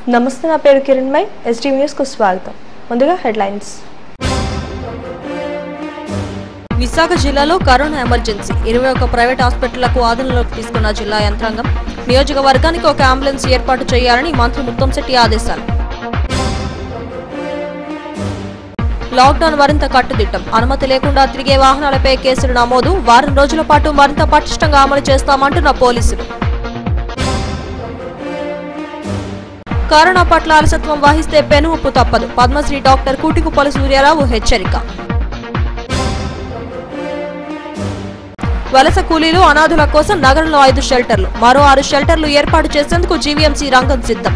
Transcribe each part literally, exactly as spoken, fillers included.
నమస్తే, నా పేరు కిరణ్మయ్. ఎస్టీ న్యూస్ కు స్వాగతం. ముందుగా హెడ్లైన్స్. విశాఖ జిల్లాలో కరోనా ఎమర్జెన్సీ ఇరవై ఒక్క ప్రైవేట్ హాస్పిటళ్లకు ఆధీనంలోకి తీసుకున్న జిల్లా యంత్రాంగం. నియోజకవర్గానికి ఒక అంబులెన్స్ ఏర్పాటు చేయాలని మంత్రి ముత్తంశెట్టి ఆదేశాలు. లాక్డౌన్ మరింత కట్టుదిట్టం. అనుమతి లేకుండా తిరిగే వాహనాలపై కేసులు నమోదు. వారం రోజుల పాటు మరింత పటిష్టంగా అమలు చేస్తామంటున్న పోలీసులు. కరోనా పట్ల అలసత్వం వహిస్తే పెనుముప్పు తప్పదు. పద్మశ్రీ డాక్టర్ కూటికుప్పల సూర్యారావు హెచ్చరిక. వలస కూలీలు, అనాథుల కోసం నగరంలో ఐదు షెల్టర్లు, మరో ఆరు షెల్టర్లు ఏర్పాటు చేసేందుకు జీవీఎంసీ రంగం సిద్ధం.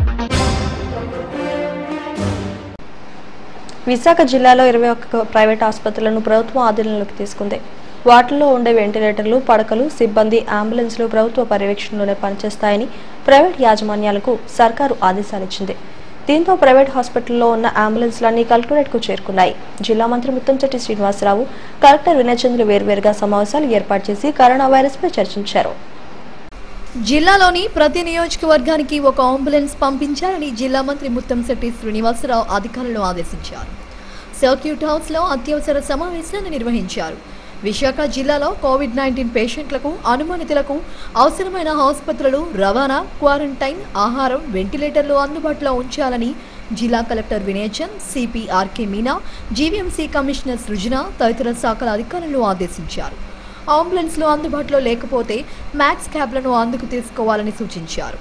విశాఖ జిల్లాలో ఇరవై ఒక్క ప్రైవేట్ ఆసుపత్రులను ప్రభుత్వం ఆధీనంలోకి తీసుకుంది. వాటిల్లో ఉండే వెంటిలేటర్లు, పడకలు, సిబ్బంది, అంబులెన్స్లు ప్రభుత్వ పర్యవేక్షణలోనే పనిచేస్తాయని ప్రైవేట్ యాజమాన్యాలకు సర్కారు ఆదేశాలిచ్చింది. దీంతో ప్రైవేట్ హాస్పిటల్లో ఉన్న అంబులెన్స్లన్నీ కలెక్టరేట్కు చేరుకున్నాయి. జిల్లా మంత్రి ముత్తంశెట్టి శ్రీనివాసరావు, కలెక్టర్ వినయచంద్ర వేర్వేరుగా సమావేశాలు ఏర్పాటు చేసి కరోనా వైరస్పై చర్చించారు. జిల్లాలోని ప్రతి నియోజకవర్గానికి ఒక అంబులెన్స్ పంపించాలని జిల్లా మంత్రి ముత్తంశెట్టి శ్రీనివాసరావు అధికారులను ఆదేశించారు. సర్క్యూట్ హౌస్లో అత్యవసర సమావేశాన్ని నిర్వహించారు. విశాఖ జిల్లాలో కోవిడ్ నైన్టీన్ పేషెంట్లకు, అనుమానితులకు అవసరమైన ఆసుపత్రులు, రవాణా, క్వారంటైన్, ఆహారం, వెంటిలేటర్లు అందుబాటులో ఉంచాలని జిల్లా collector Vinaychand, CP RK Meena, GVMC commissioner Srujana తదితర శాఖల అధికారులను ఆదేశించారు. అంబులెన్స్లు అందుబాటులో లేకపోతే మ్యాక్స్ క్యాబ్లను అందుకు తీసుకోవాలని సూచించారు.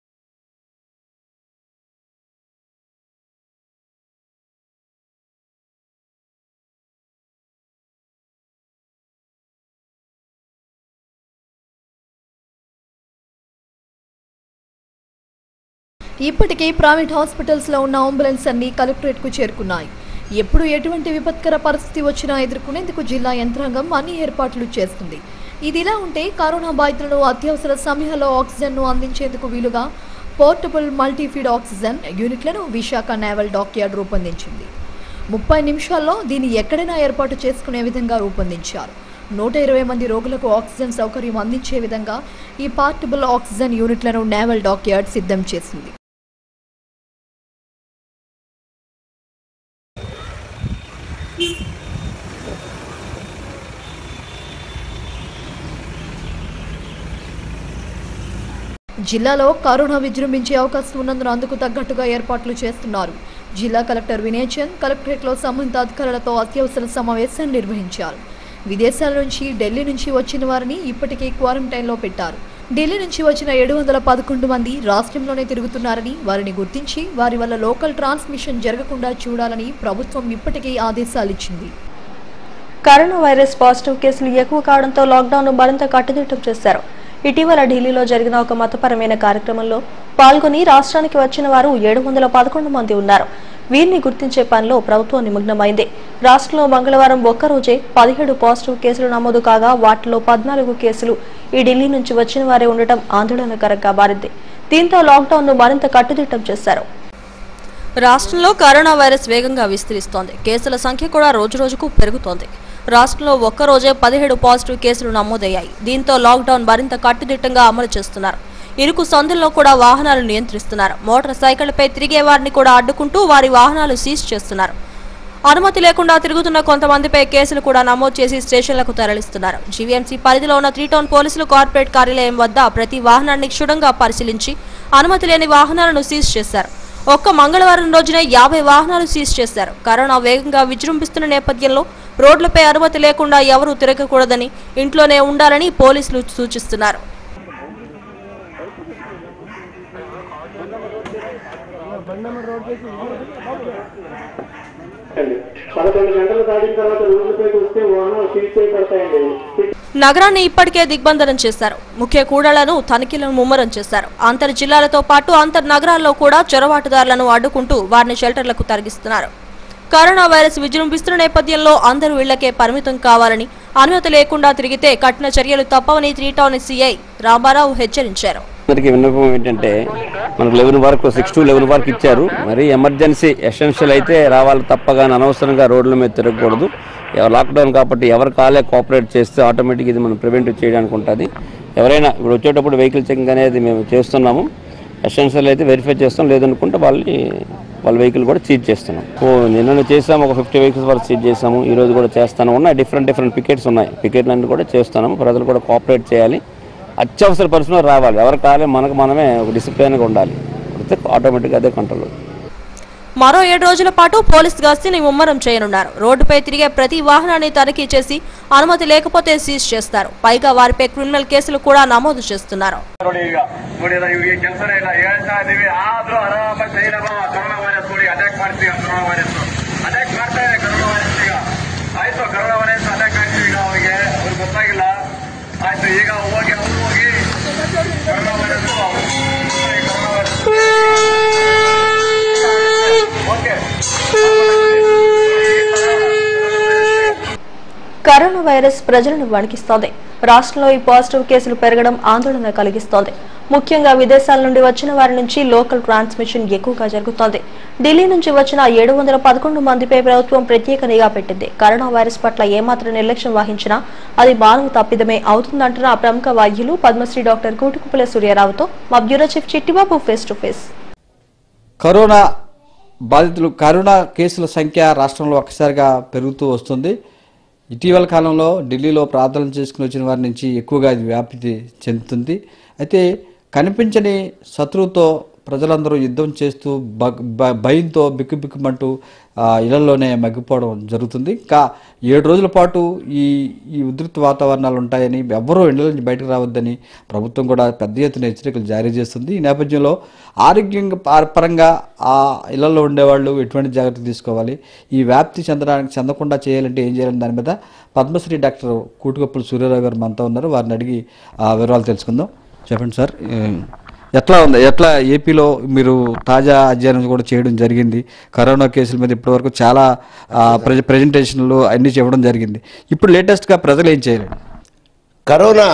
ఇప్పటికే ప్రైవేట్ హాస్పిటల్స్లో ఉన్న అంబులెన్స్ అన్ని కలెక్టరేట్కు చేరుకున్నాయి. ఎప్పుడు ఎటువంటి విపత్కర పరిస్థితి వచ్చినా ఎదుర్కొనేందుకు జిల్లా యంత్రాంగం అన్ని ఏర్పాట్లు చేస్తుంది. ఇదిలా ఉంటే కరోనా బాధితులను అత్యవసర సమయాల్లో ఆక్సిజన్ను అందించేందుకు వీలుగా పోర్టబుల్ మల్టీఫీడ్ ఆక్సిజన్ యూనిట్లను విశాఖ నేవల్ డాక్యార్డ్ రూపొందించింది. ముప్పై నిమిషాల్లో దీన్ని ఎక్కడైనా ఏర్పాటు చేసుకునే విధంగా రూపొందించారు. నూట ఇరవై మంది రోగులకు ఆక్సిజన్ సౌకర్యం అందించే విధంగా ఈ పోర్టబుల్ ఆక్సిజన్ యూనిట్లను నేవల్ డాక్యార్డ్ సిద్ధం చేసింది. జిల్లాలో కరోనా విజృంభించే అవకాశం ఉన్నందున అందుకు తగ్గట్టుగా ఏర్పాట్లు చేస్తున్నారు. జిల్లా కలెక్టర్ వినయచంద్ కలెక్టరేట్లో సంబంధిత అధికారులతో అత్యవసర సమావేశాన్ని నిర్వహించారు. విదేశాల నుంచి, ఢిల్లీ నుంచి వచ్చిన వారిని ఇప్పటికే క్వారంటైన్లో పెట్టారు. ఢిల్లీ నుంచి వచ్చిన ఏడు వందల పదకొండు మంది రాష్ట్రంలోనే తిరుగుతున్నారని, వారిని గుర్తించి వారి వల్ల లోకల్ ట్రాన్స్మిషన్ జరగకుండా చూడాలని ప్రభుత్వం ఇప్పటికే ఆదేశాలిచ్చింది. కరోనా వైరస్ పాజిటివ్ కేసులు ఎక్కువ కావడంతో లాక్డౌన్ మరింత కట్టుదిట్టం చేశారు. ఇటీవల ఢిల్లీలో జరిగిన ఒక మతపరమైన కార్యక్రమంలో పాల్గొని రాష్ట్రానికి వచ్చిన వారు ఏడు వందల పదకొండు మంది ఉన్నారు. వీరిని గుర్తించే పనిలో ప్రభుత్వం నిమగ్నమైంది. రాష్ట్రంలో మంగళవారం ఒక్కరోజే పదిహేడు పాజిటివ్ కేసులు నమోదు కాగా వాటిలో పద్నాలుగు కేసులు ఈ ఢిల్లీ నుంచి వచ్చిన వారే ఉండటం ఆందోళనకరంగా మారింది. దీంతో లాక్డౌన్ ను మరింత కట్టుదిట్టం చేశారు. రాష్ట్రంలో కరోనా వైరస్ వేగంగా విస్తరిస్తోంది. కేసుల సంఖ్య కూడా రోజురోజుకు పెరుగుతోంది. రాష్ట్రంలో ఒక్కరోజే పదిహేడు పాజిటివ్ కేసులు నమోదయ్యాయి. దీంతో లాక్డౌన్ మరింత కట్టుదిట్టంగా అమలు చేస్తున్నారు. ఇరుకు సందుల్లో కూడా వాహనాలు నియంత్రిస్తున్నారు. మోటార్ సైకిళ్లపై తిరిగే వారిని కూడా అడ్డుకుంటూ వారి వాహనాలు సీజ్ చేస్తున్నారు. అనుమతి లేకుండా తిరుగుతున్న కొంతమందిపై కేసులు కూడా నమోదు చేసి స్టేషన్లకు తరలిస్తున్నారు. జీవీఎంసీ పరిధిలో ఉన్న త్రీ టౌన్ పోలీసులు కార్పొరేట్ కార్యాలయం వద్ద ప్రతి వాహనాన్ని క్షుణ్ణంగా పరిశీలించి అనుమతి లేని వాహనాలను సీజ్ చేశారు. ఒక్క మంగళవారం రోజునే యాభై వాహనాలు సీజ్ చేశారు. కరోనా వేగంగా విజృంభిస్తున్న నేపథ్యంలో రోడ్లపై అనుమతి లేకుండా ఎవరూ తిరగకూడదని, ఇంట్లోనే ఉండాలని పోలీసులు సూచిస్తున్నారు. నగరాన్ని ఇప్పటికే దిగ్బంధనం చేశారు. ముఖ్య కూడళ్లను తనిఖీలను ముమ్మరం చేశారు. అంతర్ జిల్లాలతో పాటు అంతర్ నగరాల్లో కూడా చొరబాటుదారులను అడ్డుకుంటూ వారిని షెల్టర్లకు తరలిస్తున్నారు. కరోనా వైరస్ విజృంభిస్తున్న నేపథ్యంలో అందరూ ఇళ్లకే పరిమితం కావాలని, అనుమతి లేకుండా తిరిగితే కఠిన చర్యలు తప్పవని త్రీ టౌన్ సీఐ రామారావు హెచ్చరించారు. అందరికీ విన్నపం ఏంటంటే మనకు లెవెన్ వరకు సిక్స్ టు లెవెన్ వరకు ఇచ్చారు. మరి ఎమర్జెన్సీ ఎసెన్షియల్ అయితే రావాలి తప్పగా అనవసరంగా రోడ్ల మీద తిరగకూడదు. లాక్డౌన్ కాబట్టి ఎవరు కాలే కోఆపరేట్ చేస్తే ఆటోమేటిక్ ఇది మనం ప్రివెంట్ చేయడానికి ఉంటుంది. ఎవరైనా ఇప్పుడు వచ్చేటప్పుడు వెహికల్ చెకింగ్ అనేది మేము చేస్తున్నాము. ఎసెన్షియల్ అయితే వెరిఫై చేస్తాం, లేదనుకుంటే వాళ్ళని వాళ్ళ వెహికల్ కూడా సీజ్ చేస్తున్నాం. ఓ నిన్న చేసాము, ఒక ఫిఫ్టీ వెహికల్స్ వరకు సీజ్ చేసాము. ఈ రోజు కూడా చేస్తాను. ఉన్నాయి డిఫరెంట్ డిఫరెంట్ పికెట్స్ ఉన్నాయి. పికెట్లన్నీ కూడా చేస్తున్నాము. ప్రజలు కూడా కోఆపరేట్ చేయాలి. అత్యవసర పరిస్థితుల్లో రావాలి. ఎవరు కావాలి, మనకు మనమే ఒక డిసిప్లిన్గా ఉండాలి. ఆటోమేటిక్గా అదే కంట్రోల్. మరో ఏడు రోజుల పాటు పోలీస్ గస్తీని ముమ్మరం చేయనున్నారు. రోడ్డుపై తిరిగే ప్రతి వాహనాన్ని తనిఖీ చేసి అనుమతి లేకపోతే సీజ్ చేస్తారు. పైగా వారిపై క్రిమినల్ కేసులు కూడా నమోదు చేస్తున్నారు. కరోనా వైరస్ ప్రజలను వణికిస్తోంది. రాష్ట్రంలో ఈ పాజిటివ్ కేసులు పెరగడం ఆందోళన కలిగిస్తోంది. ముఖ్యంగా విదేశాల నుండి వచ్చిన వారి నుంచి లోకల్ ట్రాన్స్మిషన్ ఎక్కువగా జరుగుతోంది. ఢిల్లీ నుంచి వచ్చిన ఏడు వందల పదకొండు మందిపై ప్రభుత్వం ప్రత్యేక నిఘా పెట్టింది. కరోనా వైరస్ పట్ల ఏమాత్రం నిర్లక్ష్యం వహించినా అది మానవ తప్పిదమే అవుతుందంటున్న ప్రముఖ వైద్యులు పద్మశ్రీ డాక్టర్ కూటుకుపల్లి సూర్యారావుతో మా bureau chief Chittibabu face to face. Corona బాధితులు కరోనా కేసుల సంఖ్య రాష్ట్రంలో ఒక్కసారిగా పెరుగుతూ వస్తుంది. ఇటీవల కాలంలో ఢిల్లీలో ప్రార్థనలు చేసుకుని వచ్చిన వారి నుంచి ఎక్కువగా ఇది వ్యాప్తి చెందుతుంది. అయితే కనిపించని శత్రువుతో ప్రజలందరూ యుద్ధం చేస్తూ భయంతో బిక్కుబిక్కుమంటూ ఇళ్లలోనే మగ్గిపోవడం జరుగుతుంది. ఇంకా ఏడు రోజుల పాటు ఈ ఈ ఉధృత వాతావరణాలు ఉంటాయని, ఎవ్వరూ ఇళ్ల నుంచి బయటకు రావద్దని ప్రభుత్వం కూడా పెద్ద ఎత్తున హెచ్చరికలు జారీ చేస్తుంది. ఈ నేపథ్యంలో ఆరోగ్యంగా పరంగా ఆ ఇళ్లలో ఉండేవాళ్ళు ఎటువంటి జాగ్రత్తలు తీసుకోవాలి, ఈ వ్యాప్తి చెందడానికి చెందకుండా చేయాలంటే ఏం చేయాలని దాని మీద పద్మశ్రీ డాక్టర్ కూటుకుపల్లి సూర్యారావు గారు మనతో ఉన్నారు. వారిని అడిగి ఆ వివరాలు తెలుసుకుందాం. చెప్పండి సార్, ఎట్లా ఉంది, ఎట్లా ఏపీలో మీరు తాజా అధ్యయనం కూడా చేయడం జరిగింది. కరోనా కేసుల మీద ఇప్పటివరకు చాలా ప్రెజెంటేషన్లు అన్నీ చెప్పడం జరిగింది. ఇప్పుడు లేటెస్ట్గా ప్రజలు ఏం చేయాలి? కరోనా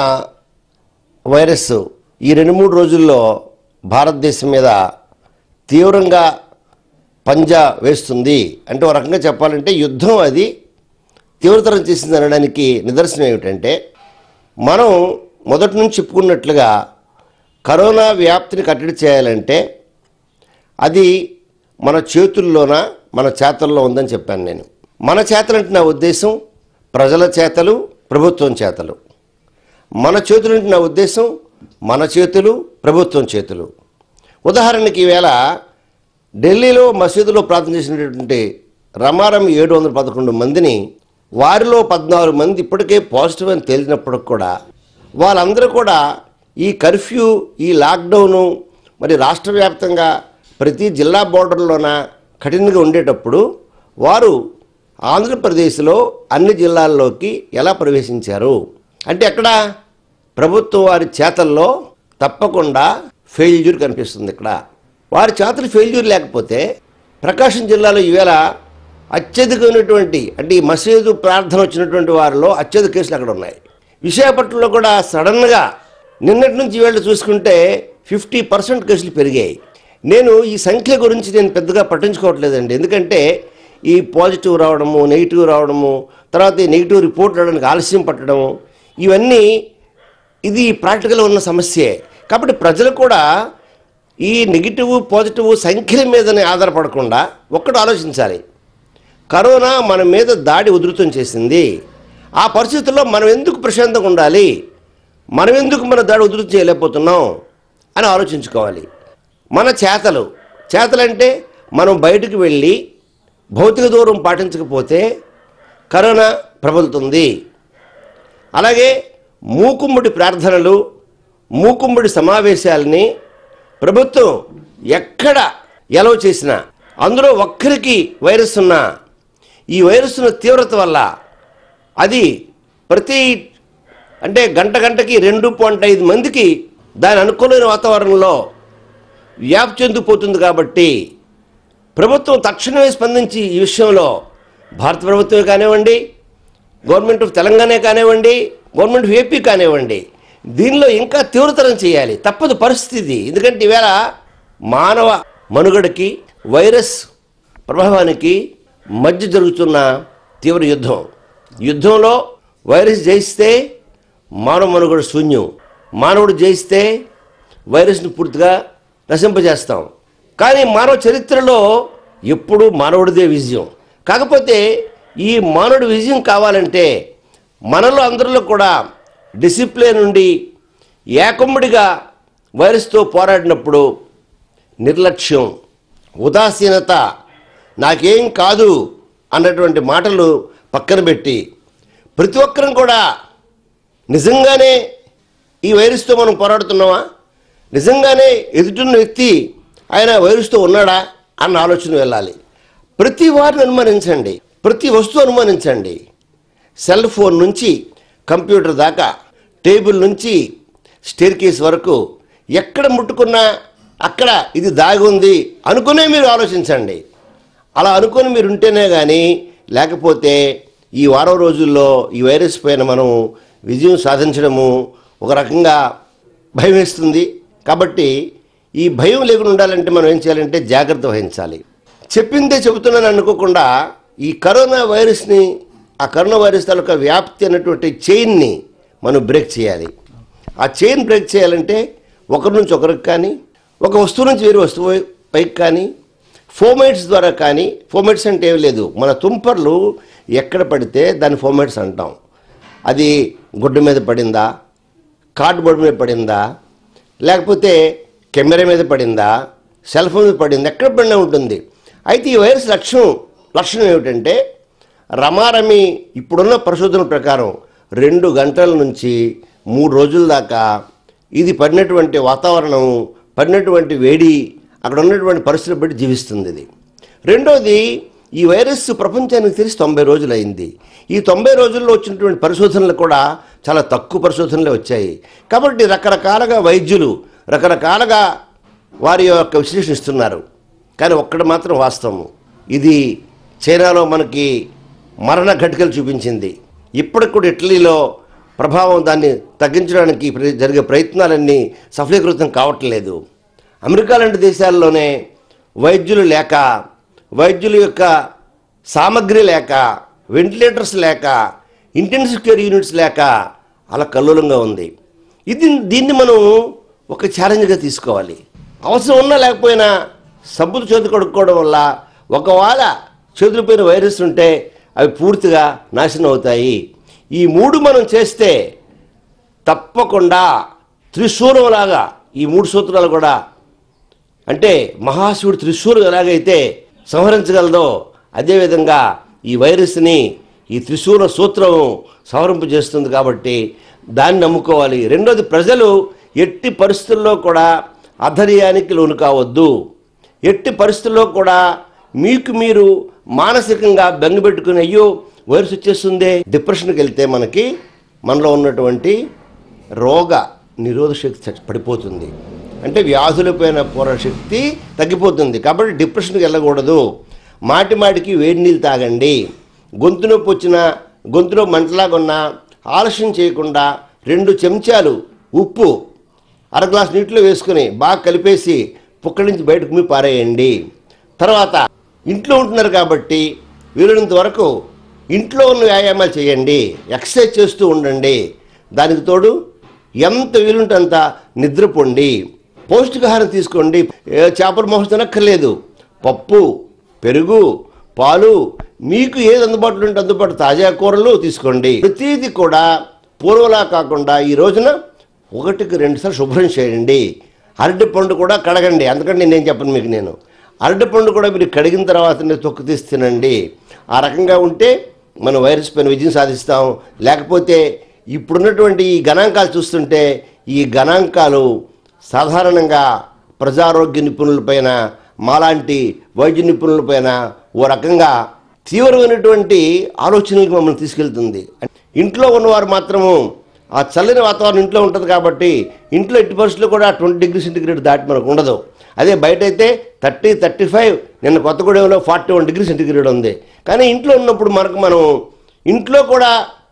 వైరస్ ఈ రెండు మూడు రోజుల్లో భారతదేశం మీద తీవ్రంగా పంజా వేస్తుంది. అంటే ఒక రకంగా చెప్పాలంటే యుద్ధం అది తీవ్రతరం చేసింది అనడానికి నిదర్శనం ఏమిటంటే, మనం మొదటి నుంచి చెప్పుకున్నట్లుగా కరోనా వ్యాప్తిని కట్టడి చేయాలంటే అది మన చేతుల్లోన మన చేతల్లో ఉందని చెప్పాను నేను. మన చేతలంటే నా ఉద్దేశం ప్రజల చేతలు, ప్రభుత్వం చేతలు. మన చేతులంటే నా ఉద్దేశం మన చేతులు, ప్రభుత్వం చేతులు. ఉదాహరణకి ఈవేళ ఢిల్లీలో మసీదులో ప్రార్థన చేసినటువంటి రమారం ఏడు వందల పదకొండు మందిని, వారిలో పద్నాలుగు మంది ఇప్పటికే పాజిటివ్ అని తేలినప్పటికి కూడా వాళ్ళందరూ కూడా ఈ కర్ఫ్యూ, ఈ లాక్డౌను మరి రాష్ట్ర వ్యాప్తంగా ప్రతి జిల్లా బోర్డర్లోన కఠినంగా ఉండేటప్పుడు వారు ఆంధ్రప్రదేశ్లో అన్ని జిల్లాల్లోకి ఎలా ప్రవేశించారు అంటే ఎక్కడ ప్రభుత్వం వారి చేతల్లో తప్పకుండా ఫెయిల్యూర్ కనిపిస్తుంది. ఇక్కడ వారి చేతలు ఫెయిల్యూర్ లేకపోతే ప్రకాశం జిల్లాలో ఈవేళ అత్యధికమైనటువంటి అంటే ఈ మసీదు ప్రార్థన వచ్చినటువంటి వారిలో అత్యధిక కేసులు అక్కడ ఉన్నాయి. విశాఖపట్నంలో కూడా సడన్గా నిన్నటి నుంచి వీళ్ళు చూసుకుంటే ఫిఫ్టీ పర్సెంట్ కేసులు పెరిగాయి. నేను ఈ సంఖ్య గురించి నేను పెద్దగా పట్టించుకోవట్లేదండి. ఎందుకంటే ఈ పాజిటివ్ రావడము, నెగిటివ్ రావడము, తర్వాత ఈ నెగిటివ్ రిపోర్ట్ రావడానికి ఆలస్యం పట్టడము, ఇవన్నీ ఇది ప్రాక్టికల్గా ఉన్న సమస్యే. కాబట్టి ప్రజలు కూడా ఈ నెగిటివ్ పాజిటివ్ సంఖ్యల మీదనే ఆధారపడకుండా ఒక్కటి ఆలోచించాలి. కరోనా మన మీద దాడి ఉధృతం చేసింది. ఆ పరిస్థితుల్లో మనం ఎందుకు ప్రశాంతంగా ఉండాలి, మనం ఎందుకు మన దాడి ఉధృతం చేయలేకపోతున్నాం అని ఆలోచించుకోవాలి. మన చేతలు చేతలంటే మనం బయటకు వెళ్ళి భౌతిక దూరం పాటించకపోతే కరోనా ప్రబలుతుంది. అలాగే మూకుమ్మడి ప్రార్థనలు, మూకుమ్మడి సమావేశాలని ప్రభుత్వం ఎక్కడ ఎలవ్ చేసినా అందులో ఒక్కరికి వైరస్ ఉన్నా ఈ వైరస్ ఉన్న తీవ్రత వల్ల అది ప్రతి అంటే గంట గంటకి రెండు పాయింట్ ఐదు మందికి దాని అనుకూలమైన వాతావరణంలో వ్యాప్తి చెందిపోతుంది. కాబట్టి ప్రభుత్వం తక్షణమే స్పందించి ఈ విషయంలో భారత ప్రభుత్వమే కానివ్వండి, గవర్నమెంట్ ఆఫ్ తెలంగాణ కానివ్వండి, గవర్నమెంట్ ఆఫ్ ఏపీ కానివ్వండి, దీనిలో ఇంకా తీవ్రతరం చేయాలి. తప్పదు పరిస్థితి. ఎందుకంటే ఈవేళ మానవ మనుగడకి వైరస్ ప్రభావానికి మధ్య జరుగుతున్న తీవ్ర యుద్ధం. యుద్ధంలో వైరస్ జయిస్తే మానవ మనుగడ శూన్యం, మానవుడు జయిస్తే వైరస్ను పూర్తిగా నశింపజేస్తాం. కానీ మానవ చరిత్రలో ఎప్పుడూ మానవుడిదే విజయం. కాకపోతే ఈ మానవుడి విజయం కావాలంటే మనలో అందరిలో కూడా డిసిప్లిన్ ఉండి ఏకమ్ముడిగా వైరస్తో పోరాడినప్పుడు నిర్లక్ష్యం, ఉదాసీనత, నాకేం కాదు అన్నటువంటి మాటలు పక్కన పెట్టి ప్రతి ఒక్కరం కూడా నిజంగానే ఈ వైరస్తో మనం పోరాడుతున్నామా, నిజంగానే ఎదుటిన్న వ్యక్తి ఆయన వైరస్తో ఉన్నాడా అన్న ఆలోచన వెళ్ళాలి. ప్రతి వారిని అనుమానించండి, ప్రతి వస్తువు అనుమానించండి. సెల్ ఫోన్ నుంచి కంప్యూటర్ దాకా, టేబుల్ నుంచి స్టేర్ కేస్ వరకు ఎక్కడ ముట్టుకున్నా అక్కడ ఇది దాగి ఉంది అనుకునే మీరు ఆలోచించండి. అలా అనుకొని మీరు ఉంటేనే కానీ, లేకపోతే ఈ వారం రోజుల్లో ఈ వైరస్ పైన మనం విజయం సాధించడము ఒక రకంగా భయం వేస్తుంది. కాబట్టి ఈ భయం లేకుండా ఉండాలంటే మనం ఏం చేయాలంటే జాగ్రత్త వహించాలి. చెప్పిందే చెబుతున్నాను అనుకోకుండా ఈ కరోనా వైరస్ని, ఆ కరోనా వైరస్ తాలూకా వ్యాప్తి అనేటువంటి చైన్ని మనం బ్రేక్ చేయాలి. ఆ చైన్ బ్రేక్ చేయాలంటే ఒకరి నుంచి ఒకరికి కానీ, ఒక వస్తువు నుంచి వేరే వస్తువు పైకి కానీ, ఫోమైట్స్ ద్వారా కానీ. ఫోమైట్స్ అంటే ఏం లేదు, మన తుంపర్లు ఎక్కడ పడితే దాన్ని ఫోమైట్స్ అంటాం. అది గుడ్డ మీద పడిందా, కార్డ్బోర్డ్ మీద పడిందా, లేకపోతే కెమెరా మీద పడిందా, సెల్ ఫోన్ మీద పడిందా, ఎక్కడ పడినా ఉంటుంది. అయితే ఈ వైరస్ లక్షణం లక్షణం ఏమిటంటే రమారమి ఇప్పుడున్న పరిశోధన ప్రకారం రెండు గంటల నుంచి మూడు రోజుల దాకా ఇది పడినటువంటి వాతావరణం, పడినటువంటి వేడి, అక్కడ ఉన్నటువంటి పరిస్థితులు బట్టి జీవిస్తుంది ఇది. రెండోది, ఈ వైరస్ ప్రపంచానికి తెలిసి తొంభై రోజులు అయింది. ఈ తొంభై రోజుల్లో వచ్చినటువంటి పరిశోధనలు కూడా చాలా తక్కువ పరిశోధనలే వచ్చాయి. కాబట్టి రకరకాలుగా వైద్యులు రకరకాలుగా వారి యొక్క విశ్లేషణ ఇస్తున్నారు. కానీ ఒక్కటి మాత్రం వాస్తవం, ఇది చైనాలో మనకి మరణ ఘటికలు చూపించింది. ఇప్పటికి కూడా ఇటలీలో ప్రభావం దాన్ని తగ్గించడానికి జరిగే ప్రయత్నాలన్నీ సఫలీకృతం కావట్లేదు. అమెరికా లాంటి దేశాల్లోనే వైద్యులు లేక, వైద్యుల యొక్క సామగ్రి లేక, వెంటిలేటర్స్ లేక, ఇంటెన్సివ్ కేర్ యూనిట్స్ లేక అలా కల్లోలంగా ఉంది. ఇది దీన్ని మనం ఒక ఛాలెంజ్గా తీసుకోవాలి. అవసరం ఉన్నా లేకపోయినా సబ్బులు చేతులు కడుక్కోవడం వల్ల ఒకవేళ చేతులపైన వైరస్ ఉంటే అవి పూర్తిగా నాశనం అవుతాయి. ఈ మూడు మనం చేస్తే తప్పకుండా త్రిశూలంలాగా ఈ మూడు సూత్రాలు కూడా, అంటే మహాశివుడు త్రిశూలం ఎలాగైతే సంహరించగలదో అదేవిధంగా ఈ వైరస్ని ఈ త్రిశూల సూత్రం సంహరింపజేస్తుంది. కాబట్టి దాన్ని నమ్ముకోవాలి. రెండోది, ప్రజలు ఎట్టి పరిస్థితుల్లో కూడా అధైర్యానికి లోను కావద్దు. ఎట్టి పరిస్థితుల్లో కూడా మీకు మీరు మానసికంగా బెంగ పెట్టుకుని అయ్యో వైరస్ వచ్చేస్తుంది, డిప్రెషన్కి వెళ్తే మనకి మనలో ఉన్నటువంటి రోగ నిరోధక శక్తి పడిపోతుంది. అంటే వ్యాధులపైన పోరాట శక్తి తగ్గిపోతుంది. కాబట్టి డిప్రెషన్కి వెళ్ళకూడదు. మాటి మాటికి వేడి నీళ్ళు తాగండి. గొంతు నొప్పి వచ్చినా, గొంతులో మంటలాగా ఉన్నా ఆలస్యం చేయకుండా రెండు చెంచాలు ఉప్పు అర గ్లాస్ నీటిలో వేసుకుని బాగా కలిపేసి పుక్కడి నుంచి బయటకు మీ పారేయండి. తర్వాత ఇంట్లో ఉంటున్నారు కాబట్టి వీలైనంత వరకు ఇంట్లో ఉన్న వ్యాయామాలు చేయండి, ఎక్సర్సైజ్ చేస్తూ ఉండండి. దానికి తోడు ఎంత వీలుంటే అంత నిద్రపోండి, పౌష్టికాహారం తీసుకోండి. చేపల మాంసం తినక్కర్లేదు, పప్పు, పెరుగు, పాలు, మీకు ఏది అందుబాటులో ఉంటే అందుబాటు తాజా కూరలు తీసుకోండి. ప్రతిదీ కూడా పూర్వలా కాకుండా ఈ రోజున ఒకటికి రెండు సార్లు శుభ్రం చేయండి. అరటి పండు కూడా కడగండి. అందుకంటే నేను చెప్పను మీకు, నేను అరటి పండు కూడా మీరు కడిగిన తర్వాతనే తొక్కు తీసి తినండి. ఆ రకంగా ఉంటే మనం వైరస్ పైన విజయం సాధిస్తాం. లేకపోతే ఇప్పుడున్నటువంటి ఈ గణాంకాలు చూస్తుంటే ఈ గణాంకాలు సాధారణంగా ప్రజారోగ్య నిపుణులపైన, మాలాంటి వైద్య నిపుణులపైన ఓ రకంగా తీవ్రమైనటువంటి ఆలోచనలకు మమ్మల్ని తీసుకెళ్తుంది. ఇంట్లో ఉన్నవారు మాత్రము ఆ చల్లని వాతావరణం ఇంట్లో ఉంటుంది కాబట్టి ఇంట్లో ఎట్టి పరిస్థితుల్లో కూడా ట్వంటీ డిగ్రీ సెంటిగ్రేడ్ దాటి మనకు ఉండదు. అదే బయట అయితే థర్టీ థర్టీ ఫైవ్ నిన్న కొత్తగూడెంలో ఫార్టీ వన్ డిగ్రీ సెంటిగ్రేడ్ ఉంది. కానీ ఇంట్లో ఉన్నప్పుడు మనకు మనం ఇంట్లో కూడా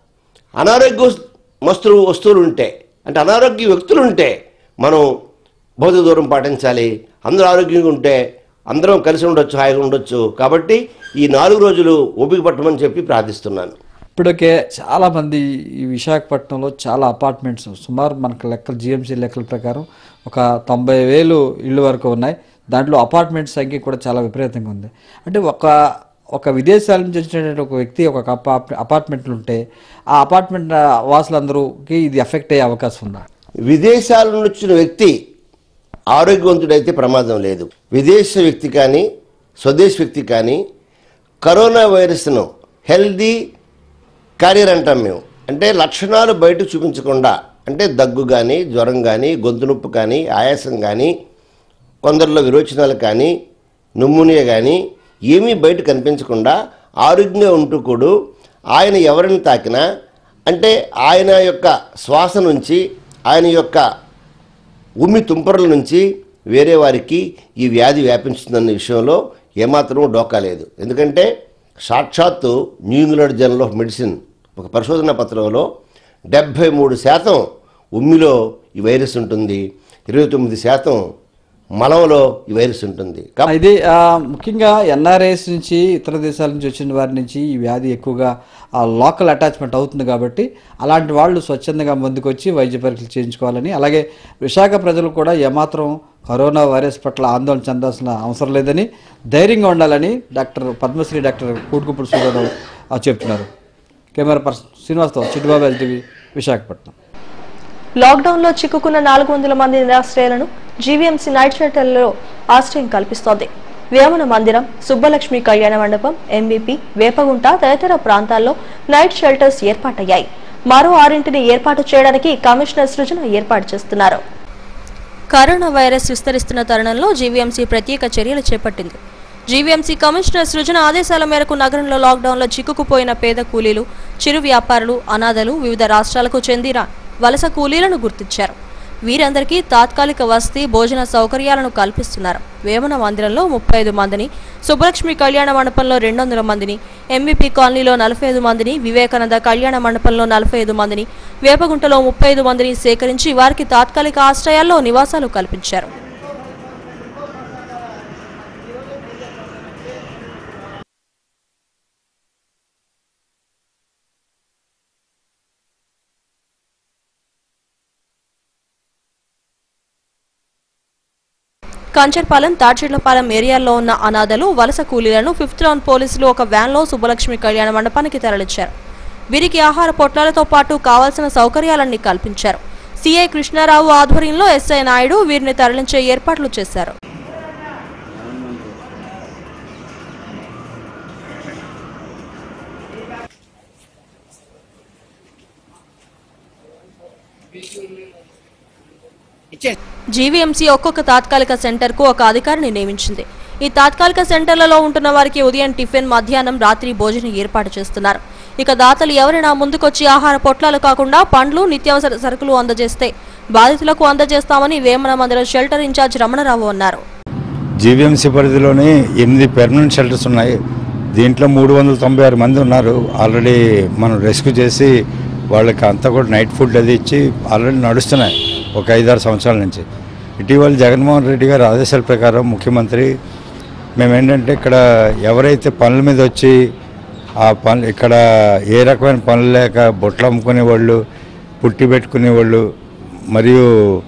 అనారోగ్య వస్తువులు వస్తువులు ఉంటే, అంటే అనారోగ్య వ్యక్తులు ఉంటే మనం భౌతిక దూరం పాటించాలి. అందరూ ఆరోగ్యంగా ఉంటే అందరం కలిసి ఉండొచ్చు, హాయిగా ఉండొచ్చు. కాబట్టి ఈ నాలుగు రోజులు ఓపిక పట్టమని చెప్పి ప్రార్థిస్తున్నాను. ఇప్పటికే చాలామంది ఈ విశాఖపట్నంలో చాలా అపార్ట్మెంట్స్ సుమారు మనకు లెక్కలు జిఎంసీ లెక్కల ప్రకారం ఒక తొంభై వేలు ఇళ్ళు వరకు ఉన్నాయి. దాంట్లో అపార్ట్మెంట్ సంఖ్య కూడా చాలా విపరీతంగా ఉంది. అంటే ఒక ఒక విదేశాల నుంచి వచ్చినటువంటి ఒక వ్యక్తి ఒక అపార్ట్మెంట్లు ఉంటే ఆ అపార్ట్మెంట్ వాసులందరూకి ఇది ఎఫెక్ట్ అయ్యే అవకాశం ఉందా? విదేశాల నుంచి వచ్చిన వ్యక్తి ఆరోగ్యవంతుడైతే ప్రమాదం లేదు. విదేశ వ్యక్తి కానీ స్వదేశ వ్యక్తి కానీ కరోనా వైరస్ను హెల్దీ క్యారియర్ అంటాం మేము. అంటే లక్షణాలు బయట చూపించకుండా, అంటే దగ్గు కానీ జ్వరం కానీ గొంతు నొప్పి కానీ ఆయాసం కానీ కొందరిలో విరోచనాలు కానీ న్యూమోనియా కానీ ఏమీ బయట కనిపించకుండా ఆరోగ్యంగా ఉంటూ కూడా ఆయన ఎవరిని తాకినా, అంటే ఆయన యొక్క శ్వాస నుంచి ఆయన యొక్క ఉమ్మి తుంపరల నుంచి వేరే వారికి ఈ వ్యాధి వ్యాపించుతుందన్న విషయంలో ఏమాత్రం డోకా లేదు. ఎందుకంటే సాక్షాత్తు New England Journal of Medicine ఒక పరిశోధన పత్రంలో డెబ్భై మూడు శాతం ఉమ్మిలో ఈ వైరస్ ఉంటుంది, ఇరవై తొమ్మిది శాతం మలంలో ఈ వైరస్ ఉంటుంది. ఇది ముఖ్యంగా ఎన్ఆర్ఐస్ నుంచి ఇతర దేశాల నుంచి వచ్చిన వారి నుంచి ఈ వ్యాధి ఎక్కువగా లోకల్ అటాచ్మెంట్ అవుతుంది కాబట్టి అలాంటి వాళ్ళు స్వచ్ఛందంగా ముందుకొచ్చి వైద్య పరీక్షలు చేయించుకోవాలని, అలాగే విశాఖ ప్రజలు కూడా ఏమాత్రం కరోనా వైరస్ పట్ల ఆందోళన చెందాల్సిన అవసరం లేదని, ధైర్యంగా ఉండాలని డాక్టర్ పద్మశ్రీ డాక్టర్ కూటుకుప్పుడు సూర్యరావు చెప్తున్నారు. కెమెరా పర్సన్ శ్రీనివాస్తో చిట్టుబాబు, ఎల్టీవీ, విశాఖపట్నం. లాక్డౌన్లో చిక్కుకున్న నాలుగు వందల మంది నిరాశ్రయాలను జీవీఎంసీ నైట్ షెల్టర్లలో ఆశ్రయం కల్పిస్తోంది. వేమన మందిరం, సుబ్బలక్ష్మి కళ్యాణ మండపం, ఎంబీపీ, వేపగుంట తదితర ప్రాంతాల్లో నైట్ షెల్టర్స్ ఏర్పాటయ్యాయి. మరో ఆరింటిని ఏర్పాటు చేయడానికి కమిషనర్ సృజన ఏర్పాటు చేస్తున్నారు. కరోనా వైరస్ విస్తరిస్తున్న తరుణంలో జీవీఎంసీ ప్రత్యేక చర్యలు చేపట్టింది. జీవీఎంసీ కమిషనర్ సృజన ఆదేశాల మేరకు నగరంలో లాక్డౌన్లో చిక్కుకుపోయిన పేద కూలీలు, చిరు వ్యాపారులు, అనాథలు, వివిధ రాష్ట్రాలకు చెందిన వలస కూలీలను గుర్తించారు. వీరందరికీ తాత్కాలిక వసతి, భోజన సౌకర్యాలను కల్పిస్తున్నారు. వేమన మందిరంలో ముప్పై ఐదు మందిని, సుబ్బలక్ష్మి కళ్యాణ మండపంలో రెండు వందల మందిని, ఎంబీపీ కాలనీలో నలభై ఐదు మందిని, వివేకానంద కళ్యాణ మండపంలో నలభై ఐదు మందిని, వేపగుంటలో ముప్పై ఐదు మందిని సేకరించి వారికి తాత్కాలిక ఆశ్రయాల్లో నివాసాలు కల్పించారు. కంచర్పాలెం, తాడ్చెట్లపాలెం ఏరియాల్లో ఉన్న అనాథలు, వలస కూలీలను ఫిఫ్త్ రౌండ్ పోలీసులు ఒక వ్యాన్లో సుబ్బలక్ష్మి కళ్యాణ మండపానికి తరలించారు. వీరికి ఆహార పొట్లాలతో పాటు కావాల్సిన సౌకర్యాలన్నీ కల్పించారు. సిఐ కృష్ణారావు ఆధ్వర్యంలో ఎస్ఐ నాయుడు వీరిని తరలించే ఏర్పాట్లు చేశారు. జీవీఎంసీ ఒక్కొక్క తాత్కాలిక సెంటర్ కు ఒక అధికారిని నియమించింది. ఈ తాత్కాలిక సెంటర్లలో ఉంటున్న వారికి ఉదయం టిఫిన్, మధ్యాహ్నం, రాత్రి భోజనం ఏర్పాటు చేస్తున్నారు. ఇక దాతలు ఎవరైనా ముందుకొచ్చి ఆహార పొట్లాలు కాకుండా పండ్లు, నిత్యావసర సరుకులు అందజేస్తే బాధితులకు అందజేస్తామని వేమన మందిరం షెల్టర్ ఇన్ఛార్జ్ రమణరావు అన్నారు. జీవీఎంసీ పరిధిలోని ఎనిమిది పెర్మనెంట్ షెల్టర్స్ ఉన్నాయి. దీంట్లో మూడు వందల తొంభై ఆరు మంది ఉన్నారు. ఆల్రెడీ మనం రెస్క్యూ చేసి వాళ్ళకి అంతా కూడా నైట్ ఫుడ్ అది ఇచ్చి ఆల్రెడీ నడుస్తున్నాయి ఒక ఐదారు సంవత్సరాల నుంచి. ఇటీవల జగన్మోహన్ రెడ్డి గారి ఆదేశాల ప్రకారం ముఖ్యమంత్రి మేమేంటంటే ఇక్కడ ఎవరైతే పనుల మీద వచ్చి ఆ పనులు ఇక్కడ ఏ రకమైన పనులు లేక బొట్లు అమ్ముకునే వాళ్ళు, పుట్టి పెట్టుకునే వాళ్ళు, మరియు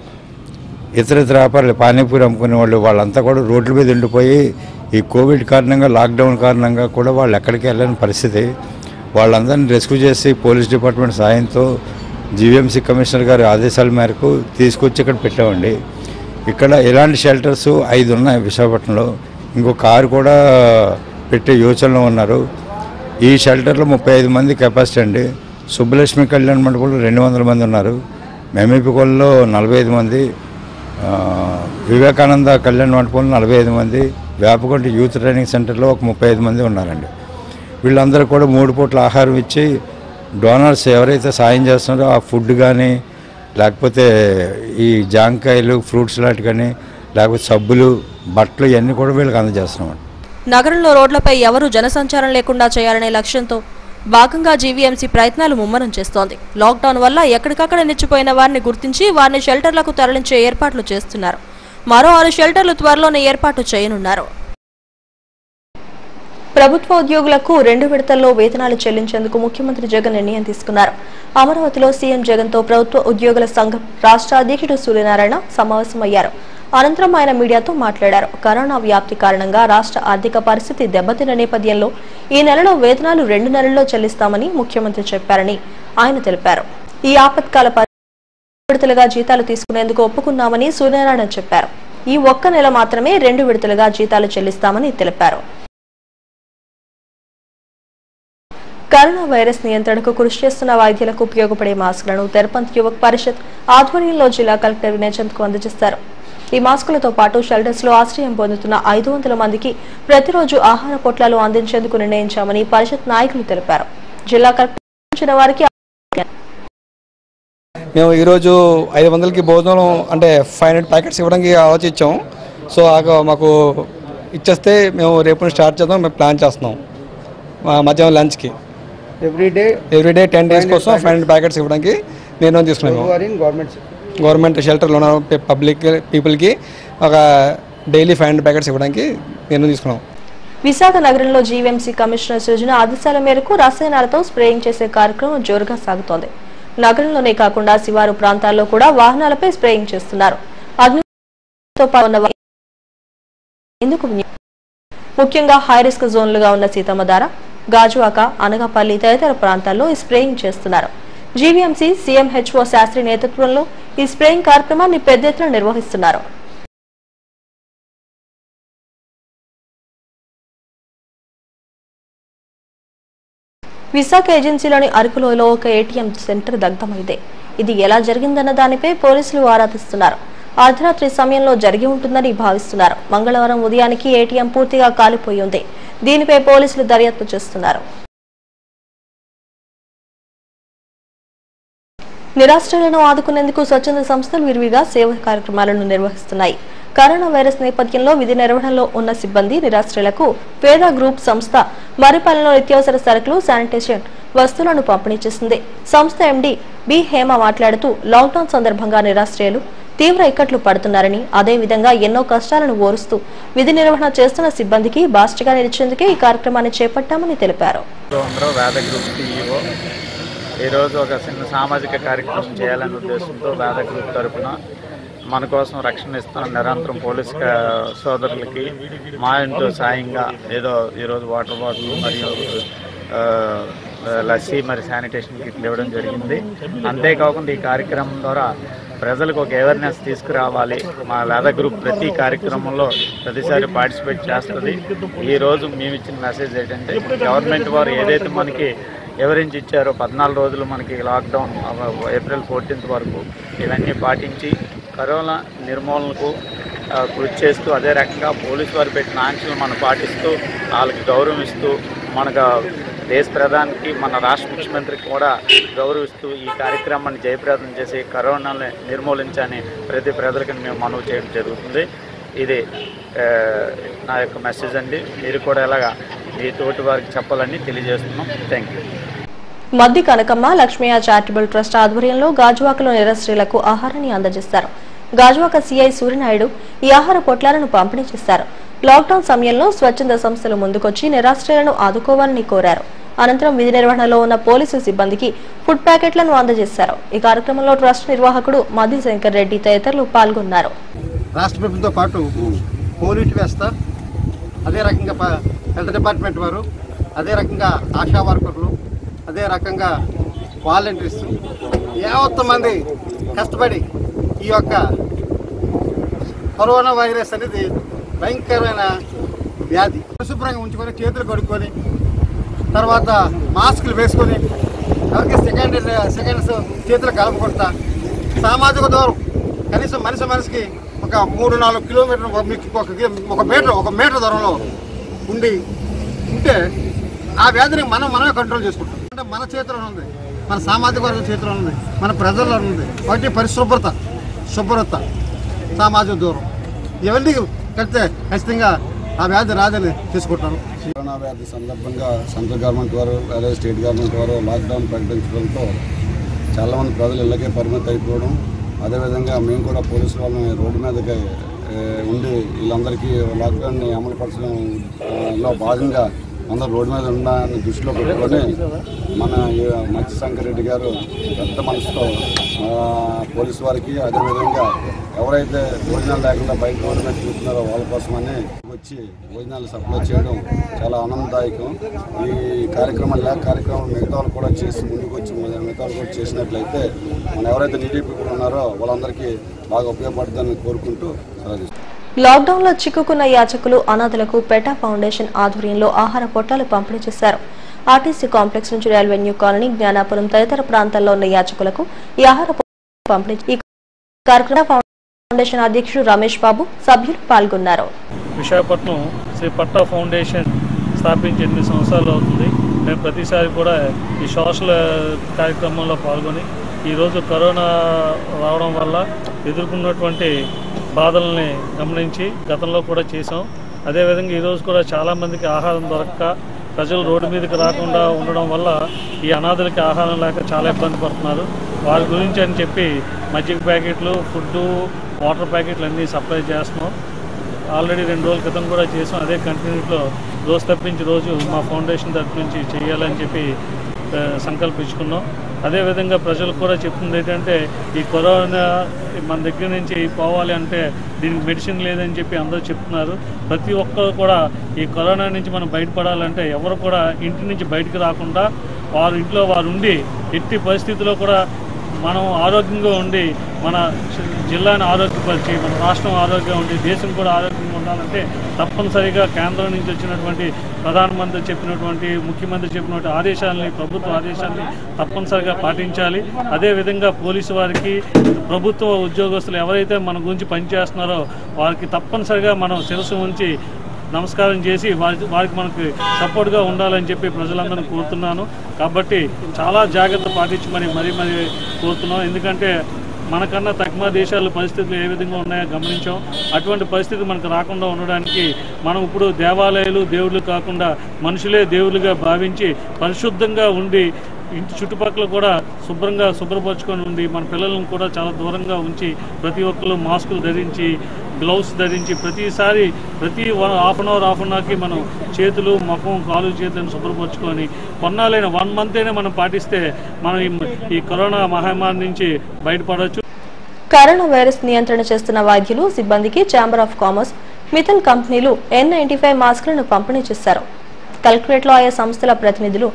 ఇతర ఇతర వ్యాపారాలు పానీపూరి అమ్ముకునే వాళ్ళు, వాళ్ళంతా కూడా రోడ్ల మీద ఉండిపోయి ఈ కోవిడ్ కారణంగా, లాక్డౌన్ కారణంగా కూడా వాళ్ళు ఎక్కడికి వెళ్ళని పరిస్థితి. వాళ్ళందరినీ రెస్క్యూ చేసి పోలీస్ డిపార్ట్మెంట్ సాయంతో జీవీఎంసీ కమిషనర్ గారి ఆదేశాల మేరకు తీసుకొచ్చి ఇక్కడ పెట్టామండి. ఇక్కడ ఇలాంటి షెల్టర్స్ ఐదు ఉన్నాయి విశాఖపట్నంలో. ఇంకో కారు కూడా పెట్టే యోచనలో ఉన్నారు. ఈ షెల్టర్లో ముప్పై ఐదు మంది కెపాసిటీ అండి. సుబ్బలక్ష్మి కళ్యాణ మండపంలో రెండు వందల మంది ఉన్నారు. మెమీపికోల్లో నలభై ఐదు మంది, వివేకానంద కళ్యాణ మండపంలో నలభై ఐదు మంది, వేపగుంట యూత్ ట్రైనింగ్ సెంటర్లో ఒక ముప్పై ఐదు మంది ఉన్నారండి. వీళ్ళందరూ కూడా మూడు పూట్ల ఆహారం ఇచ్చి డోనర్స్ ఎవరైతే సాయం చేస్తున్నారో ఆ ఫుడ్ కానీ, లేకపోతే ఈ జాంకాయలు, ఫ్రూట్స్ లాంటి కానీ, లేకపోతే సబ్బులు, బట్టలు ఇవన్నీ కూడా వీళ్ళకి అందజేస్తున్నామండి. నగరంలో రోడ్లపై ఎవరూ జనసంచారం లేకుండా చేయాలనే లక్ష్యంతో భాగంగా జీవీఎంసీ ప్రయత్నాలు ముమ్మరం చేస్తోంది. లాక్డౌన్ వల్ల ఎక్కడికక్కడ నిలిచిపోయిన వారిని గుర్తించి వారిని షెల్టర్లకు తరలించే ఏర్పాట్లు చేస్తున్నారు. మరో ఆరు షెల్టర్లు త్వరలోనే ఏర్పాటు చేయనున్నారు. ప్రభుత్వ ఉద్యోగులకు రెండు విడతల్లో వేతనాలు చెల్లించేందుకు ముఖ్యమంత్రి జగన్ నిర్ణయం తీసుకున్నారు. అమరావతిలో సీఎం జగన్ తో ప్రభుత్వ ఉద్యోగుల సంఘం రాష్ట్ర అధ్యక్షుడు సూర్యనారాయణ సమావేశమయ్యారు. అనంతరం ఆయన మీడియాతో మాట్లాడారు. కరోనా వ్యాప్తి కారణంగా రాష్ట్ర ఆర్థిక పరిస్థితి దెబ్బతిన్న నేపథ్యంలో ఈ నెలలో వేతనాలు రెండు నెలల్లో చెల్లిస్తామని ముఖ్యమంత్రి చెప్పారని ఆయన తెలిపారు. ఈ ఆపత్కాల విడతలుగా జీతాలు తీసుకునేందుకు ఒప్పుకున్నామని సూర్యనారాయణ చెప్పారు. ఈ ఒక్క నెల మాత్రమే రెండు విడతలుగా జీతాలు చెల్లిస్తామని తెలిపారు. కరోనా వైరస్ నియంత్రణకు కృషి చేస్తున్న వైద్యులకు ఉపయోగపడే మాస్కులను తెరపంత్ యువక్ పరిషత్ ఆధ్వర్యంలో జిల్లా కలెక్టర్ వినయ్ చంద్కు అందజేశారు. ఈ మాస్కులతో పాటు షెల్టర్స్ లో ఆశ్రయం పొందుతున్న ఐదు వందల మందికి ప్రతిరోజు ఆహార పొట్లాలు అందించేందుకు నిర్ణయించామని పరిషత్ నాయకులు తెలిపారు. జిల్లా కలెక్టర్ వారికి మేము ఈరోజు ఐదు వందలకి భోజనం అంటే ఫైవ్ హండ్రెడ్ ప్యాకెట్స్ ఇవ్వడానికి ఆలోచించాం. సో మాకు ఇచ్చేస్తే మేము రేపు స్టార్ట్ చేద్దాం మేము ప్లాన్ చేస్తున్నాం. మధ్యాహ్నం లంచ్కి ఎవ్రీడే ఎవ్రీడే టెన్ డేస్ కోసం ఫైవ్ హండ్రెడ్ ప్యాకెట్స్ ఇవ్వడానికి నిర్ణయం తీసుకున్నాము. గవర్నమెంట్ గవర్నమెంట్ షెల్టర్లో ఉన్న పబ్లిక్ పీపుల్కి ఒక డైలీ ఫైవ్ హండ్రెడ్ ప్యాకెట్స్ ఇవ్వడానికి నిర్ణయం తీసుకున్నాం. విశాఖ నగరంలో జీవీఎంసీ కమిషనర్ సృజన ఆదేశాల మేరకు రసాయనాలతో స్ప్రేయింగ్ చేసే కార్యక్రమం జోరుగా సాగుతోంది. నగరంలోనే కాకుండా శివారు ప్రాంతాల్లో కూడా వాహనాలపై స్ప్రేయింగ్ చేస్తున్నారు. ముఖ్యంగా హైరిస్క్ జోన్లుగా ఉన్న సీతమ్మధార, గాజువాక, అనగపల్లి తదితర ప్రాంతాల్లో ఈ స్ప్రేయింగ్ చేస్తున్నారు. జీవీఎంసీ సీఎంహెచ్ఓ శాస్త్రి నేతృత్వంలో ఈ స్ప్రేయింగ్ కార్యక్రమాన్ని పెద్ద ఎత్తున నిర్వహిస్తున్నారు. విశాఖ ఏజెన్సీలోని అరకులోలో ఒక ఏటీఎం సెంటర్ దగ్ధమైంది. ఇది ఎలా జరిగిందన్న దానిపై పోలీసులు ఆరా తీస్తున్నారు. అర్ధరాత్రి సమయంలో జరిగి ఉంటుందని భావిస్తున్నారు. మంగళవారం ఉదయానికి ఏటీఎం పూర్తిగా కాలిపోయి ఉంది. దీనిపై పోలీసులు దర్యాప్తు చేస్తున్నారు. నిరాశ్రయులను ఆదుకునేందుకు స్వచ్ఛంద సంస్థలు విరివిగా సేవా కార్యక్రమాలను నిర్వహిస్తున్నాయి. కరోనా వైరస్ నేపథ్యంలో విధి నిర్వహణలో ఉన్న సిబ్బంది నిరాశ్రయులకు పేద గ్రూప్ సంస్థ మరిపాలెంలో నిత్యావసర సరుకులు, శానిటేషన్ వస్తువులను పంపిణీ చేసింది. సంస్థ ఎండీ బి హేమ మాట్లాడుతూ లాక్డౌన్ సందర్భంగా నిరాశ్రయులు తీవ్ర ఇక్కట్లు పడుతున్నారని, అదేవిధంగా ఎన్నో కష్టాలను ఓరుస్తూ విధి నిర్వహణ చేస్తున్న సిబ్బందికి బాస్టిగా నిలిచేందుకే ఈ కార్యక్రమాన్ని చేపట్టామని తెలిపారు. ఈరోజు ఒక చిన్న సామాజిక కార్యక్రమం చేయాలనే ఉద్దేశంతో వేద గ్రూప్ తరఫున మన కోసం రక్షణ ఇస్తున్న నిరంతరం పోలీస్ సోదరులకి మా ఇంట్లో సాయంగా ఏదో ఈరోజు వాటర్ బాటిల్ మరియు లస్సీ మరి శానిటేషన్ కిట్లు ఇవ్వడం జరిగింది. అంతేకాకుండా ఈ కార్యక్రమం ద్వారా ప్రజలకు ఒక అవేర్నెస్ తీసుకురావాలి. మా వేద గ్రూప్ ప్రతి కార్యక్రమంలో ప్రతిసారి పార్టిసిపేట్ చేస్తుంది. ఈరోజు మేము ఇచ్చిన మెసేజ్ ఏంటంటే గవర్నమెంట్ వారు ఏదైతే మనకి ఎవరించి ఇచ్చారో పద్నాలుగు రోజులు మనకి లాక్డౌన్ ఏప్రిల్ ఫోర్టీన్త్ వరకు ఇవన్నీ పాటించి కరోనా నిర్మూలనకు కృషి చేస్తూ అదే రకంగా పోలీసు వారు పెట్టిన ఆంక్షలు మనం పాటిస్తూ వాళ్ళకి గౌరవిస్తూ మనకు దేశ ప్రధానికి మన రాష్ట్ర ముఖ్యమంత్రికి కూడా గౌరవిస్తూ ఈ కార్యక్రమాన్ని జయప్రదం చేసి కరోనాని నిర్మూలించని ప్రతి ప్రజలకి మేము మనవి చేయడం జరుగుతుంది. ఇది నా యొక్క మెసేజ్ అండి. మీరు కూడా ఎలాగా మీ తోటి వారికి చెప్పాలని తెలియజేస్తున్నాం. Thank you. Maddi Kanakamma Lakshmaiah charitable trust ఆధ్వర్యంలో గాజువాకలో నిరాశ్రయులకు ఆహారాన్ని అందజేశారు. గాజువాక సీఐ సూర్యనాయుడు ఈ ఆహార పొట్లాలను పంపిణీ చేశారు. లాక్డౌన్ సమయంలో స్వచ్ఛంద సంస్థలు ముందుకొచ్చి నిరాశ్రయులను ఆదుకోవాలని కోరారు. అనంతరం విధి నిర్వహణలో ఉన్న పోలీసు సిబ్బందికి ఫుడ్ ప్యాకెట్లను అందజేశారు. ఈ కార్యక్రమంలో ట్రస్ట్ నిర్వాహకుడు మద్ది శంకర్ రెడ్డి తదితరులు పాల్గొన్నారు. రాష్ట్ర ప్రభుత్వంతో పాటు పోలీసు వ్యవస్థ, అదే రకంగా హెల్త్ డిపార్ట్మెంట్ వారు, అదే రకంగా ఆశా వర్కర్లు, అదే రకంగా వాలంటీర్స్ యావత్తు మంది కష్టపడి ఈ యొక్క కరోనా వైరస్ అనేది భయంకరమైన వ్యాధి పరిశుభ్రంగా ఉంచుకొని చేతులు కడుక్కొని తర్వాత మాస్కులు వేసుకొని అలాగే సెకండ్ సెకండ్స్ చేతులు కలపకుండా సామాజిక దూరం కనీసం మనిషి మనిషికి ఒక మూడు నాలుగు కిలోమీటర్లు ఒక మీటర్ ఒక మీటర్ దూరంలో ఉండి ఉంటే ఆ వ్యాధిని మనం మనమే కంట్రోల్ చేసుకుంటాం. అంటే మన చేతిలో ఉంది, మన సామాజిక వర్గం చేతిలో ఉంది, మన ప్రజల్లో ఉంది. వాటి పరిశుభ్రత, శుభ్రత, సామాజిక దూరం ఇవన్నీ కలిస్తే ఖచ్చితంగా ఆ వ్యాధి రాదని తీసుకుంటాను. కరోనా వ్యాధి సందర్భంగా సెంట్రల్ గవర్నమెంట్ వారు అలాగే స్టేట్ గవర్నమెంట్ వారు లాక్డౌన్ ప్రకటించడంతో చాలామంది ప్రజలు ఇళ్ళకే పరిమితి అయిపోవడం, అదేవిధంగా మేము కూడా పోలీసుల వాళ్ళని రోడ్డు మీదకి ఉండి వీళ్ళందరికీ లాక్డౌన్ని అమలుపరచడంలో భాగంగా అందరూ రోడ్డు మీద ఉండాలని దృష్టిలో పెట్టుకొని మన మత్స్యశంకర్ రెడ్డి గారు పెద్ద మనసుతో పోలీసు వారికి అదేవిధంగా ఎవరైతే భోజనాలు లేకుండా బయట రోడ్డు మీద చూస్తున్నారో వాళ్ళ కోసమని వచ్చి భోజనాలు సప్లై చేయడం చాలా ఆనందదాయకం. ఈ కార్యక్రమం లేక కార్యక్రమం మిగతా వాళ్ళు కూడా చేసి ముందుకు వచ్చి మిగతా వాళ్ళు కూడా చేసినట్లయితే మనం ఎవరైతే నీడీ పీపుల్ ఉన్నారో వాళ్ళందరికీ బాగా ఉపయోగపడుతుందని కోరుకుంటూ సెలవు. లాక్డౌన్ లో చిక్కుకున్న యాచకులు అనాథలకు పెటా ఫౌండేషన్ ఆధ్వర్యంలో ఆహార పొట్లాలు పంపిణీ చేశారు. ఆర్టీసీ కాంప్లెక్స్ నుంచి రైల్వే న్యూ కాలనీ, జ్ఞానాపురం తదితర ప్రాంతాల్లో ఉన్న యాచకులకు ఈ ఆహార పొట్లాలు పంపిణీ ఈ కార్యక్రమ ఫౌండేషన్ అధ్యక్షుడు రమేష్ బాబు సభ్యులు పాల్గొన్నారు. విశాఖపట్నం శ్రీ పట్టా ఫౌండేషన్ స్థాపించి ఎనిమిది సంవత్సరాలు అవుతుంది. మేము ప్రతిసారి కూడా ఈ సోషల్ కార్యక్రమంలో పాల్గొని ఈరోజు కరోనా రావడం వల్ల ఎదుర్కొన్నటువంటి బాధల్ని గమనించి గతంలో కూడా చేసాం. అదేవిధంగా ఈరోజు కూడా చాలామందికి ఆహారం దొరక్క ప్రజలు రోడ్డు మీదకి రాకుండా ఉండడం వల్ల ఈ అనాథలకి ఆహారం లేక చాలా ఇబ్బంది పడుతున్నారు. వారి గురించి అని చెప్పి మజ్జిగ ప్యాకెట్లు, ఫుడ్డు, వాటర్ ప్యాకెట్లు అన్నీ సప్లై చేస్తున్నాం. ఆల్రెడీ రెండు రోజుల క్రితం కూడా చేసాం. అదే కంటిన్యూలో రోజు తప్పించి రోజు మా ఫౌండేషన్ తరఫు నుంచి చేయాలని చెప్పి సంకల్పించుకున్నాం. అదేవిధంగా ప్రజలకు కూడా చెప్తుంది ఏంటంటే ఈ కరోనా మన దగ్గర నుంచి పోవాలి అంటే దీనికి మెడిసిన్ లేదని చెప్పి అందరూ చెప్తున్నారు. ప్రతి ఒక్కరు కూడా ఈ కరోనా నుంచి మనం బయటపడాలంటే ఎవరు కూడా ఇంటి నుంచి బయటకు రాకుండా వారు ఇంట్లో వారు ఉండి ఎట్టి పరిస్థితుల్లో కూడా మనం ఆరోగ్యంగా ఉండి మన జిల్లాను ఆరోగ్యపరిచి మన రాష్ట్రం ఆరోగ్యంగా ఉండి దేశం కూడా ఆరోగ్యంగా ఉండాలంటే తప్పనిసరిగా కేంద్రం నుంచి వచ్చినటువంటి ప్రధానమంత్రి చెప్పినటువంటి ముఖ్యమంత్రి చెప్పినటువంటి ఆదేశాలని, ప్రభుత్వ ఆదేశాలని తప్పనిసరిగా పాటించాలి. అదేవిధంగా పోలీసు వారికి, ప్రభుత్వ ఉద్యోగస్తులు ఎవరైతే మన గురించి పనిచేస్తున్నారో వారికి తప్పనిసరిగా మనం శిరస్సు ఉంచి నమస్కారం చేసి వారి వారికి మనకి సపోర్ట్గా ఉండాలని చెప్పి ప్రజలందరినీ కోరుతున్నాను. కాబట్టి చాలా జాగ్రత్త పాటించమని మరీ మరీ కోరుతున్నాం. ఎందుకంటే మనకన్నా తక్కువ దేశాల పరిస్థితులు ఏ విధంగా ఉన్నాయో గమనించాం. అటువంటి పరిస్థితి మనకు రాకుండా ఉండడానికి మనం ఇప్పుడు దేవాలయాలు దేవుళ్ళు కాకుండా మనుషులే దేవుళ్ళుగా భావించి పరిశుద్ధంగా ఉండి ఇంటి చుట్టుపక్కల కూడా శుభ్రంగా శుభ్రపరచుకొని ఉండి మన పిల్లలను కూడా చాలా దూరంగా ఉంచి ప్రతి ఒక్కరు మాస్కులు ధరించి, గ్లౌస్ ధరించి ప్రతిసారి ప్రతి half an hour half an అవర్కి మనం చేతులు, ముఖం, కాలు చేతులను శుభ్రపరచుకొని కొన్నాళ్ళైన వన్ మంత్ అయినా మనం పాటిస్తే మనం ఈ కరోనా మహమ్మారి నుంచి బయటపడవచ్చు. కరోనా వైరస్ నియంత్రణ చేస్తున్న వైద్యులు, సిబ్బందికి ఛాంబర్ ఆఫ్ కామర్స్, మిథల్ కంపెనీలు ఎన్ నైన్టీ ఫైవ్ మాస్కులను పంపిణీ చేశారు. కలెక్టరేట్లో ఆయా సంస్థల ప్రతినిధులు,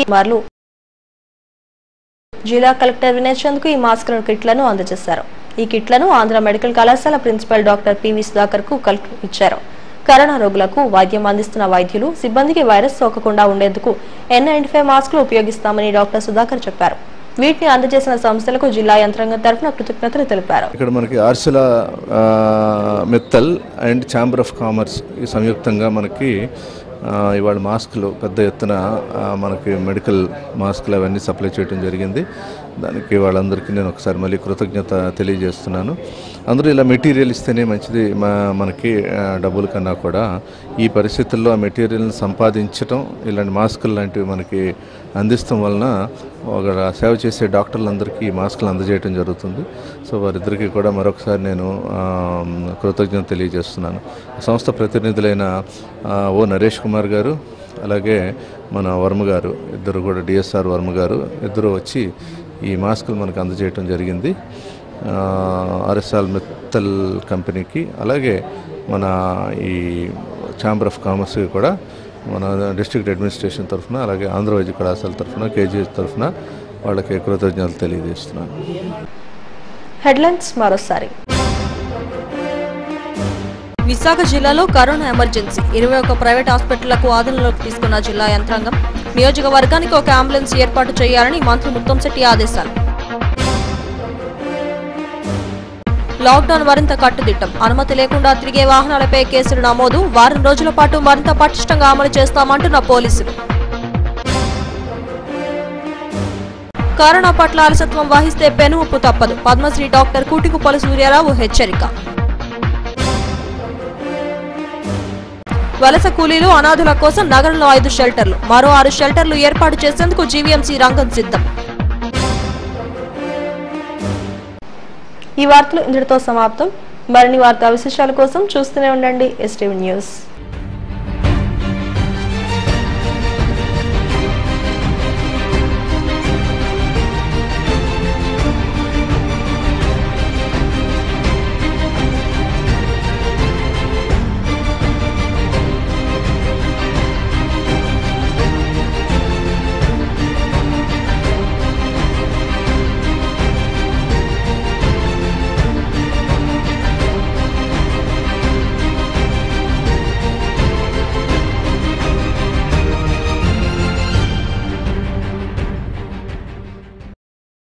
జిల్లా కలెక్టర్ వినయ్ చంద్ కు ఈ మాస్కుల కిట్లను అందజేశారు. ఈ కిట్లను ఆంధ్ర మెడికల్ కళాశాల ప్రిన్సిపల్ డాక్టర్ పివి సుధాకర్ కు కలెక్టర్ ఇచ్చారు. కరోనా రోగులకు వైద్యం అందిస్తున్న వైద్యులు, సిబ్బందికి వైరస్ సోకకుండా ఉండేందుకు ఎన్ నైన్టీ ఫైవ్ మాస్కులు ఉపయోగిస్తామని డాక్టర్ సుధాకర్ చెప్పారు. వీటిని అందజేసిన సంస్థలకు జిల్లా యంత్రాంగం తరఫున కృతజ్ఞతలు తెలిపారు. ఇక్కడ మనకి Arcelor Mittal and chamber of commerce సంయుక్తంగా మనకి ఇవాళ మాస్కులు పెద్ద ఎత్తున మనకి మెడికల్ మాస్కులు అవన్నీ సప్లై చేయడం జరిగింది. దానికి వాళ్ళందరికీ నేను ఒకసారి మళ్ళీ కృతజ్ఞత తెలియజేస్తున్నాను. అందరూ ఇలా మెటీరియల్ ఇస్తేనే మంచిది మనకి డబ్బుల కన్నా కూడా. ఈ పరిస్థితుల్లో ఆ మెటీరియల్ని సంపాదించడం, ఇలాంటి మాస్కులు లాంటివి మనకి అందిస్తాం వలన ఒక సేవ చేసే డాక్టర్లందరికీ ఈ మాస్కులు అందజేయడం జరుగుతుంది. సో వారిద్దరికీ కూడా మరొకసారి నేను కృతజ్ఞత తెలియజేస్తున్నాను. సంస్థ ప్రతినిధులైన ఓ నరేష్ కుమార్ గారు, అలాగే మన వర్మ గారు, ఇద్దరు కూడా డిఎస్ఆర్ వర్మ గారు ఇద్దరు వచ్చి ఈ మాస్కులు మనకు అందజేయడం జరిగింది. ఆర్ఎస్ఆర్ మిత్తల్ కంపెనీకి, అలాగే మన ఈ ఛాంబర్ ఆఫ్ కామర్స్కి కూడా మన డిస్ట్రిక్ట్ అడ్మినిస్ట్రేషన్ తరఫున, అలాగే ఆంధ్ర వైద్య కళాశాల తరఫున, కేజీహెచ్ తరఫున వాళ్ళకి కృతజ్ఞతలు తెలియజేస్తున్నాను. హెడ్లైన్స్ మరోసారి. విశాఖ జిల్లాలో కరోనా ఎమర్జెన్సీ, ఇరవై ఒక్క ప్రైవేట్ హాస్పిటళ్లకు ఆధీనంలోకి తీసుకున్న జిల్లా యంత్రాంగం. నియోజకవర్గానికి ఒక అంబులెన్స్ ఏర్పాటు చేయాలని మంత్రి ముత్తంశెట్టి ఆదేశాలు. లాక్డౌన్ మరింత కట్టుదిట్టం, అనుమతి లేకుండా తిరిగే వాహనాలపై కేసులు నమోదు, వారం రోజుల పాటు మరింత పటిష్టంగా అమలు చేస్తామంటున్న పోలీసులు. కరోనా పట్ల అలసత్వం వహిస్తే పెనుముప్పు తప్పదు, పద్మశ్రీ డాక్టర్ కూటికుప్పల సూర్యారావు హెచ్చరిక. వలస కూలీలు, అనాథుల కోసం నగరంలో ఐదు షెల్టర్లు, మరో ఆరు షెల్టర్లు ఏర్పాటు చేసేందుకు జీవీఎంసీ రంగం సిద్ధం. ఈ వార్తలు ఇంతటితో సమాప్తం. మరిన్ని వార్తా విశేషాల కోసం చూస్తూనే ఉండండి ఎస్టీవీ న్యూస్.